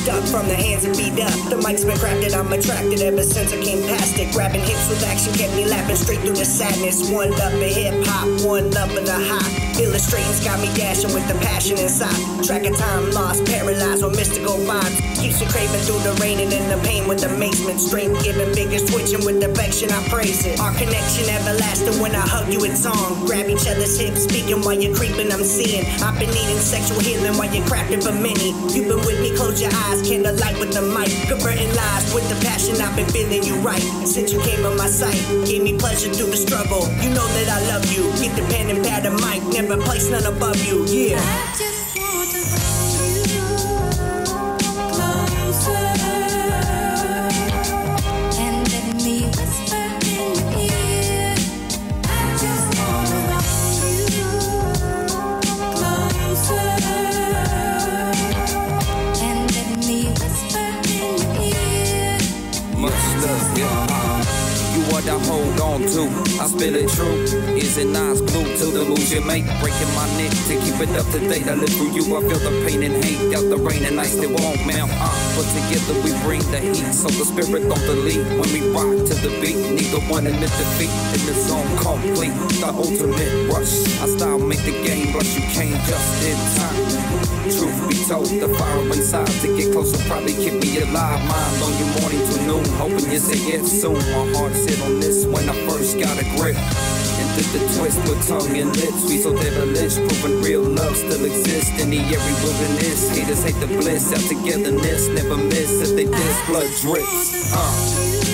stuck from the hands that beat up. The mic's been crafted, I'm attracted ever since I came past it. Grabbing hits with action kept me laughing straight through the sadness. One love of hip-hop, one love of the hop. Illustrating's got me dashing with the passion inside. Track of time lost, paralyzed with mystical vibes. Keeps me craving through the rain and in the pain with amazement. Strength giving, fingers twitching with affection, I praise it. Our connection everlasting when I hug you, it's on. Grab each other's hips, speaking while you're creeping, I'm seeing. I've been needing sexual healing while you're crafting for many. You've been with me, close your eyes, candlelight with the mic. Converting lies with the passion, I've been feeling you right. Since you came on my sight, gave me pleasure through the struggle. You know that I love you. Get the pen and pad and mic, never place none above you, yeah. I just want to hold you closer and let me whisper in your ear. I just want to hold you closer and let me whisper in your ear. Much love, yeah. You what I hold on to, I spill it true. Is it nice glue to the moves you make? Breaking my neck to keep it up to date. I live through you, I feel the pain and hate. Out the rain and ice that won't melt. But together we bring the heat, so the spirit don't delete. When we rock to the beat, neither one in the defeat. In the zone complete, the ultimate rush. I style make the game, plus you came just in time. Truth be told, the fire inside to get closer probably keep me alive. Mind on your morning to noon, hoping you say yes soon. My heart sit on this when I first got a grip. And did the twist with tongue and lips. We so devilish, proving real love still exists in the airy wilderness. Haters hate the bliss, out togetherness, never miss if they diss blood drips.